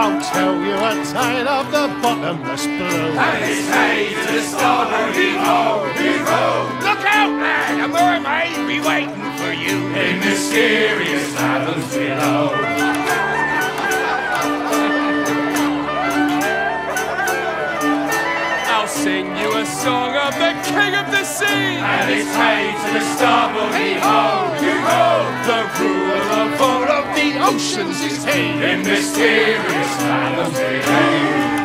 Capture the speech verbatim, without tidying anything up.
I'll tell you a tale of the bottomless blue. And it's hey to the starboard, heave-ho, heave-ho. Look out, lad, a mermaid be waiting for you In mysterious fathoms below. I'll sing you a song of the king of the sea. And it's hey to the starboard, heave-ho, heave-ho. The ruler of all of the oceans is he In mysterious fathoms below.